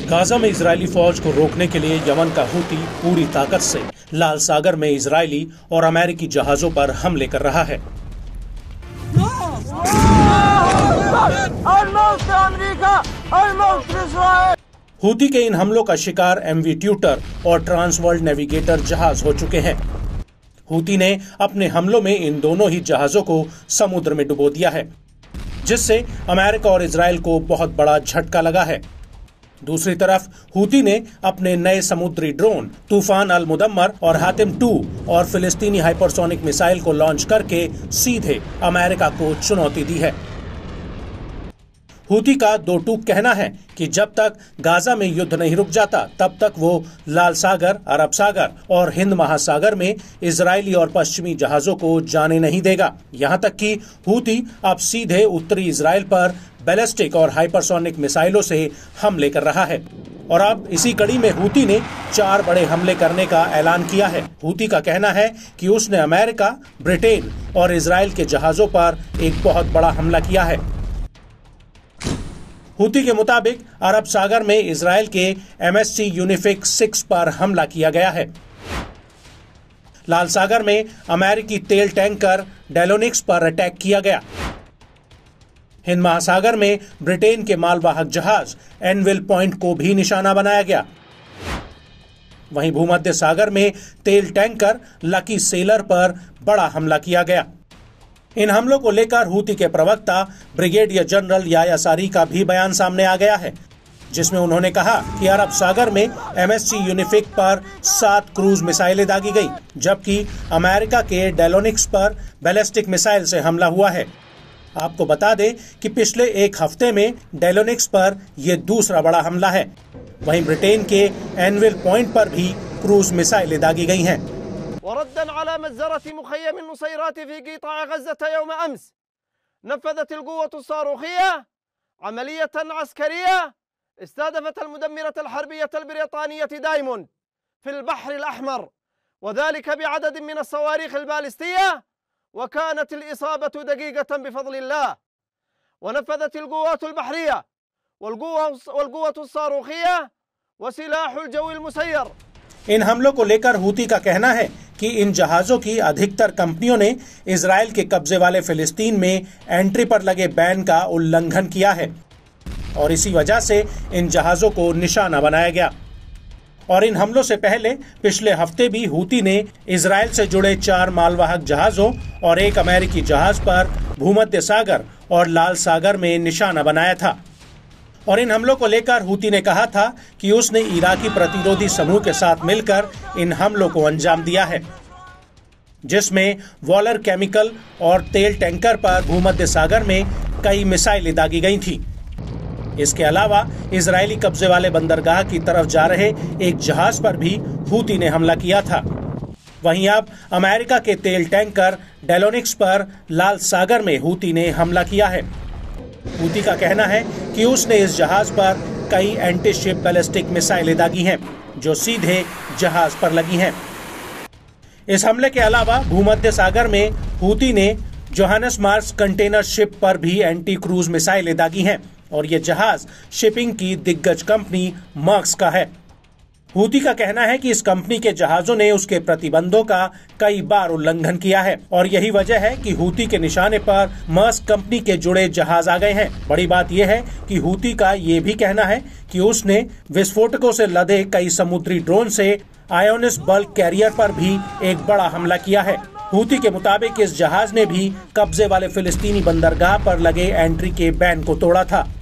Gaza में Israeli फौज को रोकने के लिए यमन का हूती पूरी ताकत से लाल सागर में इजरायली और अमेरिकी जहाजों पर हमले कर रहा है। हूती के इन हमलों का शिकार एमवी ट्यूटर और ट्रांसवर्ल्ड नेविगेटर जहाज हो चुके हैं। हूती ने अपने हमलों में इन दोनों ही जहाजों को समुद्र में डुबो दिया है, जिससे अमेरिका और इजरायल को बहुत बड़ा झटका लगा है। दूसरी तरफ हूती ने अपने नए समुद्री ड्रोन तूफान अल मुदम्मर और हातिम 2 और फिलिस्तीनी हाइपरसोनिक मिसाइल को लॉन्च करके सीधे अमेरिका को चुनौती दी है। हूती का दो टूक कहना है कि जब तक गाजा में युद्ध नहीं रुक जाता तब तक वो लाल सागर, अरब सागर और हिंद महासागर में इजरायली और पश्चिमी जहाजों को जाने नहीं देगा। यहाँ तक कि हूती अब सीधे उत्तरी इजरायल पर बैलिस्टिक और हाइपरसोनिक मिसाइलों से हमले कर रहा है। और अब इसी कड़ी में हूती ने 4 बड़े हमले करने का ऐलान किया है। हूती का कहना है कि उसने अमेरिका, ब्रिटेन और इजरायल के जहाजों पर एक बहुत बड़ा हमला किया है। हूती के मुताबिक अरब सागर में इजरायल के MSC यूनिफिक 6 पर हमला किया गया है। लाल सागर में अमेरिकी तेल टैंकर डेलोनिक्स पर अटैक किया गया। हिंद महासागर में ब्रिटेन के मालवाहक जहाज एनविल पॉइंट को भी निशाना बनाया गया। वहीं भूमध्य सागर में तेल टैंकर लकी सेलर पर बड़ा हमला किया गया। इन हमलों को लेकर हूती के प्रवक्ता ब्रिगेडियर जनरल याया सारी का भी बयान सामने आ गया है, जिसमें उन्होंने कहा कि अरब सागर में MSC यूनिफिक पर 7 क्रूज मिसाइलें दागी गई, जबकि अमेरिका के डेलोनिक्स पर बैलिस्टिक मिसाइल से हमला हुआ है। आपको बता दें कि पिछले एक हफ्ते में डेलोनिक्स पर यह दूसरा बड़ा हमला है। वहीं ब्रिटेन के एनविल पॉइंट पर भी क्रूज मिसाइलें दागी गई हैं। وردا على مجزرة مخيم النصيرات في قطاع غزة يوم أمس نفذت القوة الصاروخية عملية عسكرية استهدفت المدمرة الحربية البريطانية دايموند في البحر الأحمر، وذلك بعدد من الصواريخ البالستية، وكانت الإصابة دقيقة بفضل الله. ونفذت القوات البحرية والقوة الصاروخية وسلاح الجو المسير। इन हमलों को लेकर हूती का कहना है कि इन जहाजों की अधिकतर कंपनियों ने इजरायल के कब्जे वाले फिलिस्तीन में एंट्री पर लगे बैन का उल्लंघन किया है और इसी वजह से इन जहाजों को निशाना बनाया गया। और इन हमलों से पहले पिछले हफ्ते भी हूती ने इजरायल से जुड़े 4 मालवाहक जहाजों और एक अमेरिकी जहाज पर भूमध्य सागर और लाल सागर में निशाना बनाया था। और इन हमलों को लेकर हूती ने कहा था कि उसने इराकी प्रतिरोधी समूह के साथ मिलकर इन हमलों को अंजाम दिया है, जिसमें वॉलर केमिकल और तेल टैंकर पर भूमध्य सागर में कई मिसाइलें दागी गई थी। इसके अलावा इजरायली कब्जे वाले बंदरगाह की तरफ जा रहे एक जहाज पर भी हूती ने हमला किया था। वहीं अब अमेरिका के तेल टैंकर डेलोनिक्स पर लाल सागर में हूती ने हमला किया है। हूती का कहना है कि उसने इस जहाज पर कई एंटी शिप बैलिस्टिक मिसाइलें दागी हैं, जो सीधे जहाज पर लगी हैं। इस हमले के अलावा भूमध्य सागर में हूती ने जोहानसबर्ग कंटेनर शिप पर भी एंटी क्रूज मिसाइलें दागी हैं और ये जहाज शिपिंग की दिग्गज कंपनी मर्स्क का है। हूती का कहना है कि इस कंपनी के जहाजों ने उसके प्रतिबंधों का कई बार उल्लंघन किया है और यही वजह है कि हूती के निशाने पर मर्स्क कंपनी के जुड़े जहाज आ गए हैं। बड़ी बात यह है कि हूती का ये भी कहना है कि उसने विस्फोटकों से लदे कई समुद्री ड्रोन से आयोनिस बल्क कैरियर पर भी एक बड़ा हमला किया है। हूती के मुताबिक इस जहाज ने भी कब्जे वाले फिलिस्तीनी बंदरगाह पर लगे एंट्री के बैन को तोड़ा था।